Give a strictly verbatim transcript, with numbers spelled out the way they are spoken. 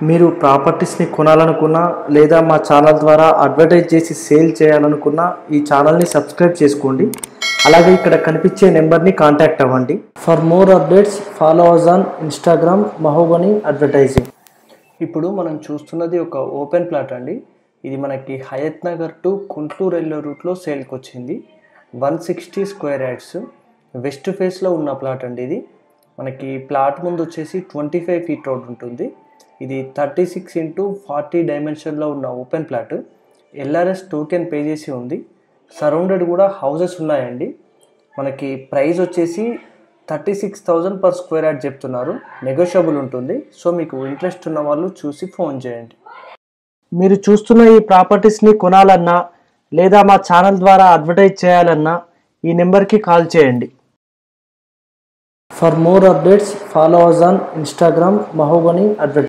మీరు ప్రాపర్టీస్ని కొనాలనుకున్నా లేదా మా ఛానల్ ద్వారా అడ్వర్టైజ్ చేసి సేల్ చేయాలనుకున్నా ఈ ఛానల్ని సబ్స్క్రైబ్ చేసుకోండి. అలాగే ఇక్కడ కనిపించే నెంబర్ని కాంటాక్ట్ అవ్వండి. For more updates follow us on Instagram mahogany advertising. ఇప్పుడు మనం చూస్తున్నది ఒక ఓపెన్ ప్లాట్ అండి. ఇది మనకి హయత్ నగర్ టు కుంట్లూరు వెళ్ళే రూట్లో సేల్కి వచ్చింది. One sixty square yards west ఫేస్లో ఉన్న ప్లాట్ అండి. ఇది మనకి ప్లాట్ ముందు వచ్చేసి ట్వంటీ ఫైవ్ ఫీట్ రోడ్ ఉంటుంది. ఇది థర్టీ సిక్స్ ఇంటూ ఫార్టీ డైమెన్షన్లో ఉన్న open plot. LRS token pay చేసి ఉంది. సరౌండెడ్ కూడా హౌసెస్ ఉన్నాయండి. మనకి ప్రైస్ వచ్చేసి thirty six thousand per square yard చెప్తున్నారు. నెగోషియబుల్ ఉంటుంది. సో మీకు ఇంట్రెస్ట్ ఉన్న వాళ్ళు చూసి ఫోన్ చేయండి. మీరు చూస్తున్న ఈ ప్రాపర్టీస్ని కొనాలన్నా లేదా మా ఛానల్ ద్వారా అడ్వర్టైజ్ చేయాలన్నా ఈ నెంబర్కి కాల్ చేయండి. For more updates follow us on Instagram mahogany advertising.